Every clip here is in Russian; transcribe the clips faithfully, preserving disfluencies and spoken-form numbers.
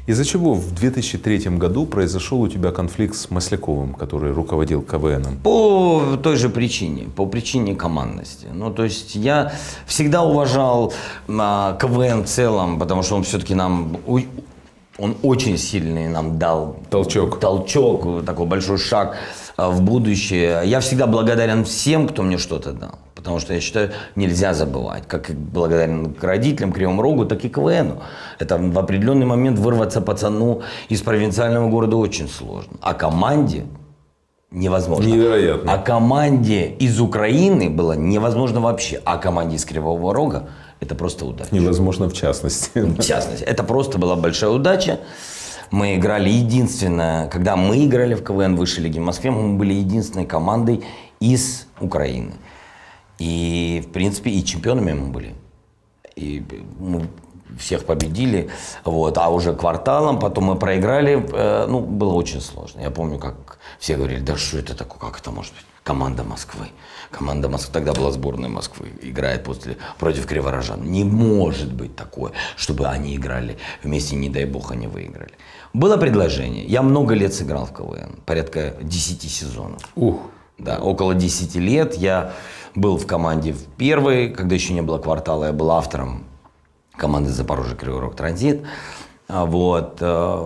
Из-за чего в две тысячи третьем году произошел у тебя конфликт с Масляковым, который руководил КВНом? По той же причине, по причине командности. Ну, то есть я всегда уважал а, КВН в целом, потому что он все-таки нам, он очень сильный нам дал толчок, толчок, такой большой шаг в будущее. Я всегда благодарен всем, кто мне что-то дал. Потому что я считаю, нельзя забывать, как и благодарен к родителям, Кривому Рогу, так и КВНу. Это в определенный момент вырваться пацану из провинциального города очень сложно. А команде невозможно. Невероятно. А команде из Украины было невозможно вообще. А команде из Кривого Рога это просто удача. Невозможно в частности. В частности. Это просто была большая удача. Мы играли единственное, когда мы играли в КВН высшей лиги в Москве, мы были единственной командой из Украины. И, в принципе, и чемпионами мы были. И мы всех победили. Вот. А уже кварталом потом мы проиграли. Э, ну, было очень сложно. Я помню, как все говорили, да что это такое, как это может быть? Команда Москвы. Команда Москвы, тогда была сборная Москвы, играет после, против криворожан. Не может быть такое, чтобы они играли вместе, не дай бог, они выиграли. Было предложение. Я много лет сыграл в КВН. Порядка десяти сезонов. Ух. Да, около десяти лет я был в команде в первой, когда еще не было квартала, я был автором команды Запорожье Кривой Рог Транзит. Вот.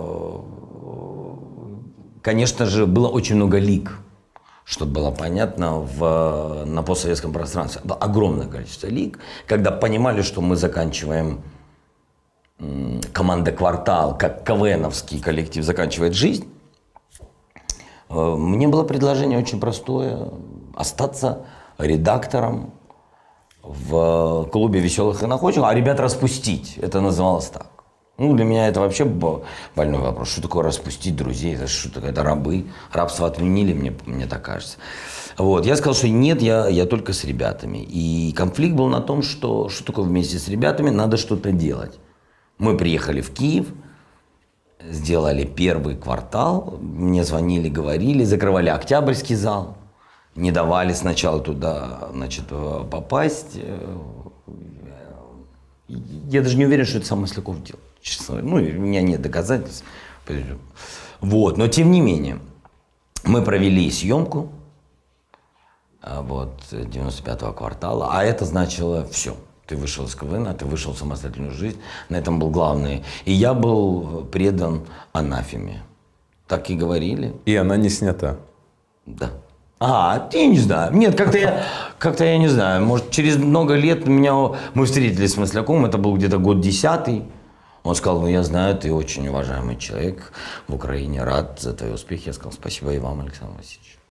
Конечно же, было очень много лиг, чтобы было понятно, в, на постсоветском пространстве. Было огромное количество лиг, когда понимали, что мы заканчиваем, команда «Квартал», как КВНовский коллектив заканчивает жизнь. Мне было предложение очень простое – остаться редактором в клубе «Веселых и находчивых», а ребят распустить. Это называлось так. Ну, для меня это вообще больной вопрос. Что такое распустить друзей? Это что такое? Это рабы. Рабство отменили, мне, мне так кажется. Вот. Я сказал, что нет, я, я только с ребятами. И конфликт был на том, что что такое вместе с ребятами, надо что-то делать. Мы приехали в Киев, сделали первый квартал, мне звонили, говорили, закрывали Октябрьский зал, не давали сначала туда, значит, попасть. Я даже не уверен, что это сам Масляков делал, честно говоря. Ну, у меня нет доказательств. Вот, но тем не менее, мы провели съемку вот, девяносто пятого квартала, а это значило все. Ты вышел из КВН, ты вышел в самостоятельную жизнь. На этом был главный. И я был предан анафеме. Так и говорили. И она не снята. Да. А, я не знаю. Нет, как-то я, как-то я не знаю. Может, через много лет меня, мы встретились с Масляковым, это был где-то год десятый. Он сказал, ну я знаю, ты очень уважаемый человек в Украине, рад за твои успехи. Я сказал, спасибо и вам, Александр Васильевич.